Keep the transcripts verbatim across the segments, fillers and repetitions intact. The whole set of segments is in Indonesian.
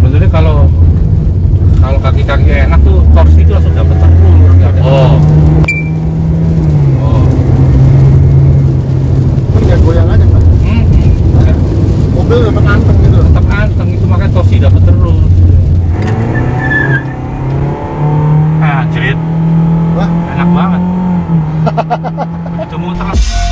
sebenarnya kalau kalau kaki-kaki enak tuh torsi itu langsung dapat terus. Oh. Oh. Nggak goyang aja kan? Hmm. hmm. Mobil tetap anteng gitu. Tetap anteng itu makanya torsi dapat terus. Ah, jerit. Wah, enak banget. Itu muter.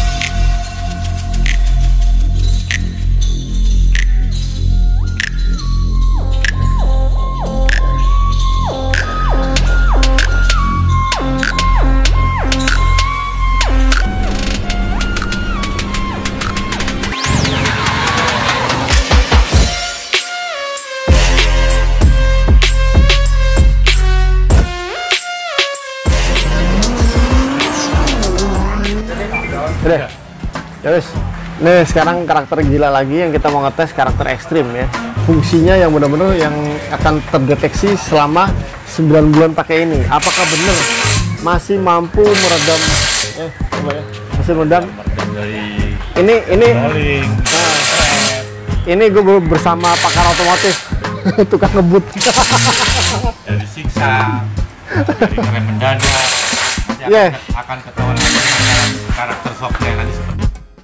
udah. Ya wis. Nih sekarang karakter gila lagi yang kita mau ngetes karakter ekstrim ya. Fungsinya yang benar-benar yang akan terdeteksi selama sembilan bulan pakai ini. Apakah benar masih mampu meredam eh coba ya. Masih meredam dari ini ini rolling. Nah, ini gue bersama pakar otomotif tukang ngebut. Dari siksa, dari rem mendadak. Yeah. Akan ketahuan karakter softnya nanti seperti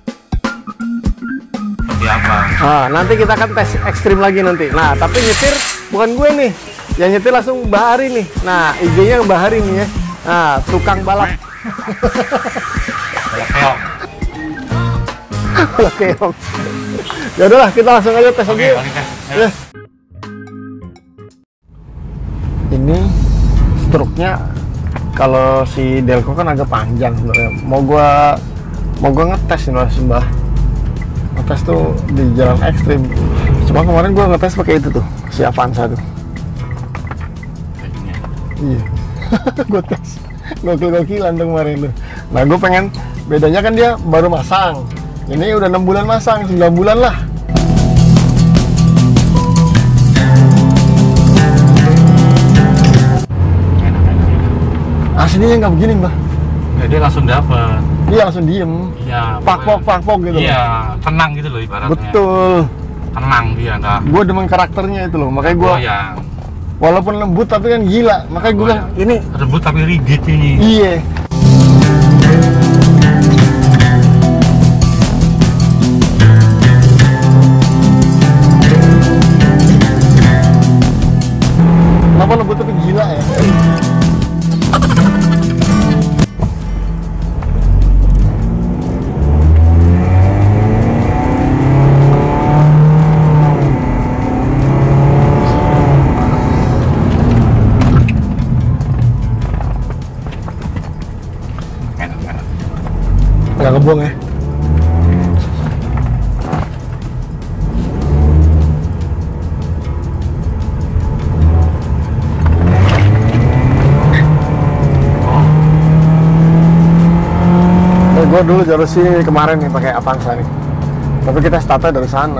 seperti apa. Ah, nanti kita akan tes ekstrim lagi nanti. Nah, tapi nyetir bukan gue nih. Yang nyetir langsung Mbak Hari nih. Nah, I G-nya Mbak Hari nih ya. Nah, tukang balap. Keong. Oke, Om. Ya udahlah, kita langsung aja tes Oke, aja. ya. Ini struknya kalau si Delco kan agak panjang sebenarnya. Mau gua mau gua ngetes nih Mas Mbah. Ngetes tuh di jalan ekstrim. Cuma kemarin gua ngetes pakai itu tuh, si Avanza tuh. Iya. Gua tes. Gokil-gokilan tuh kemarin tuh. Nah, gua pengen bedanya kan dia baru masang. Ini udah enam bulan masang, sembilan bulan lah. Aslinya nggak begini, Mbah. Ya, dia langsung dapat. Dia langsung diem. Iya. Pakpok, pakpok gitu. Iya, tenang gitu loh ibaratnya. Betul. Tenang dia enggak. Gue demen karakternya itu loh, makanya gue Goyang. walaupun lembut tapi kan gila, makanya gue bilang ini Lembut tapi rigid ini. iya. Kenapa lembut tapi gila ya? Enak-enak. Nggak ngebuang ya? Gue dulu jalur sini kemarin nih pakai Avanza nih, tapi kita startnya dari sana.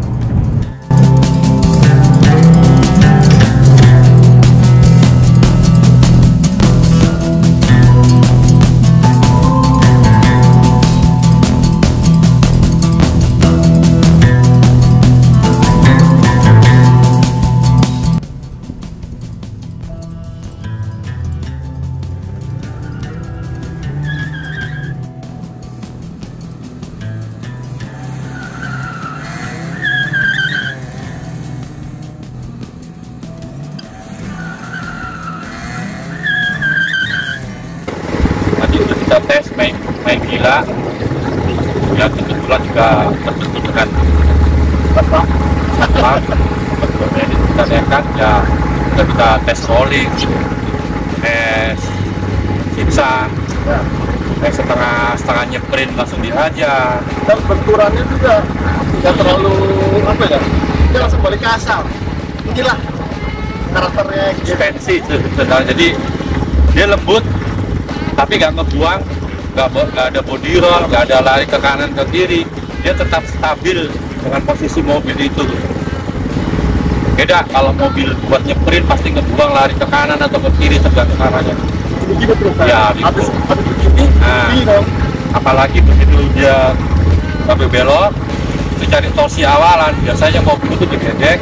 Tadi udah kita tes main main gila. Ya kebetulan juga terbentuk dengan apa? Apa? Kemudian kita lihat ya udah kita tes rolling, tes siksa, tes setengah setengah nyeprin langsung dihajar. Dan benturannya juga tidak terlalu apa ya? Dia langsung balik ke asal. Inilah karakternya gitu. Suspensi sebenarnya, jadi dia lembut tapi nggak ngebuang, nggak nggak ada body roll, nggak ada lari ke kanan ke kiri, dia tetap stabil dengan posisi mobil itu. Beda kalau mobil buat nyeprin pasti ngebuang lari ke kanan atau ke kiri tergantung arahnya. Begini terus Ya, gitu. habis habis begini, Nah, begini dong. apalagi begitu dia sampai belok, dia cari torsi awalan, biasanya mobil itu digedek,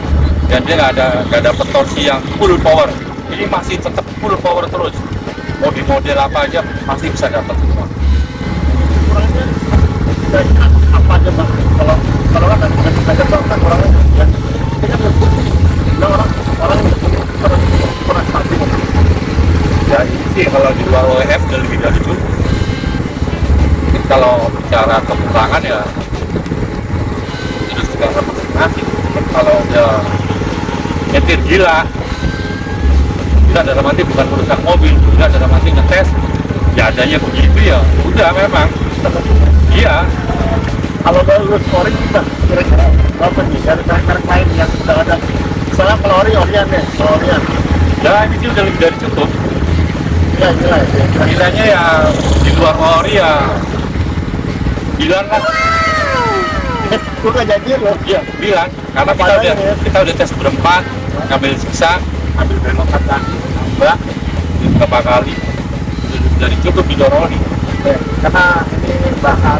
dan dia nggak ada nggak dapat torsi yang full power. Ini masih tetap full power terus. Mau di model apa aja masih bisa dapat semua. Kurangnya dari apa aja bang? Kalau kalau kan ada ada bang orangnya ya. Ini kan lebih nah, orang orang kurang kurang stabil. Ya ini sih kalau di luar O E M udah lebih dari itu. Mungkin kalau bicara kekurangan ya itu juga masing-masing. Kalau udah nyetir gila, gila dalam arti bukan merusak mobil, gila dalam arti ngetes, ya adanya begitu ya, udah memang. Iya. Kalau dari lu scoring kita kira-kira apa nih dari merek lain yang sudah ada? Misalnya kalau Ori Orion deh, kalau Orion. Ya ini sih udah lebih dari cukup. Iya gila ya. Gilanya ya di luar ori ya bilang lah. Gue gak jadi loh. Iya bilang karena kita Padahal udah ya. kita udah tes berempat, ngambil sisa, ambil belok kanan, nambah beberapa kali, udah lebih dari cukup di luar ori. Ya, karena ini bahan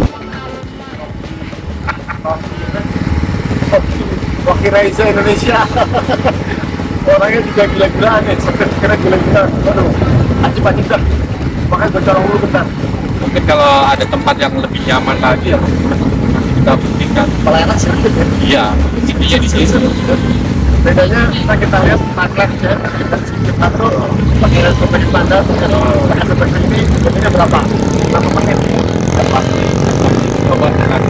Rocky Racer Indonesia. Orangnya juga gila-gilaan nih, seperti kira gila-gilaan. Waduh, acip-acip dah. Makanya gue corong dulu bentar. Mungkin kalau ada tempat yang lebih nyaman lagi ya masih kita buktikan. Kalau enak sedikit ya. Iya, intinya di sini. Bedanya kita kita lihat maklet ya, kita kita tuh pakai rekomendasi standar, pakai rekomendasi ini bedanya berapa? Berapa menit? Dapat coba dengan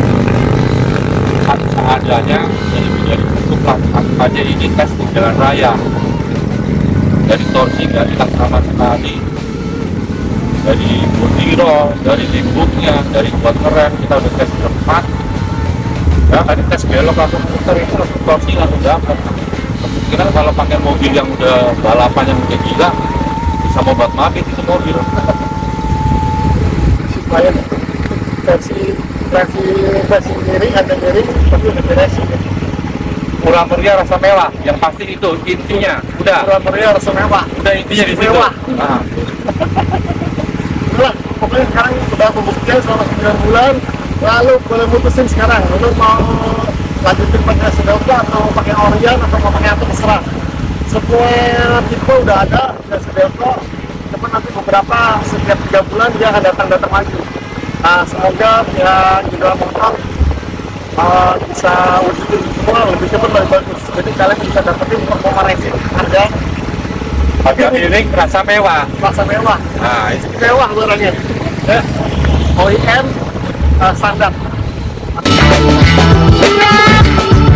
seadanya yang lebih dari cukup lah. Anggap aja ini tes di jalan raya, dari torsi nggak hilang sama sekali, dari butiro, dari limbuknya, dari buat ngerem kita udah tes berempat. Ya tadi tes belok langsung putar itu langsung torsi langsung dapat. Kemungkinan kalau pakai mobil yang udah balapan yang udah gila bisa mobat mabit itu mobil. Supaya versi versi versi miring ada miring tapi udah beresin. Murah meriah rasa mewah, yang pasti itu intinya. Udah, Murah meriah rasa mewah. udah intinya di situ. Mewah. Nah, Udah, pokoknya sekarang udah pembuktian selama sembilan bulan. Lalu boleh mutusin sekarang, lu mau lanjutin pakai Sedelco atau pakai Orion atau mau pakai apa terserah. Semua tipe udah ada dari Sedelco, cuma nanti beberapa setiap tiga bulan dia akan datang-datang lagi. Nah, semoga ya juga motor uh, bisa wujudin semua lebih cepat lebih bagus. Jadi kalian bisa dapetin performa racing harga harga miring rasa mewah. rasa mewah. Nah, itu. Mewah barangnya. Ya. O E M uh, standar.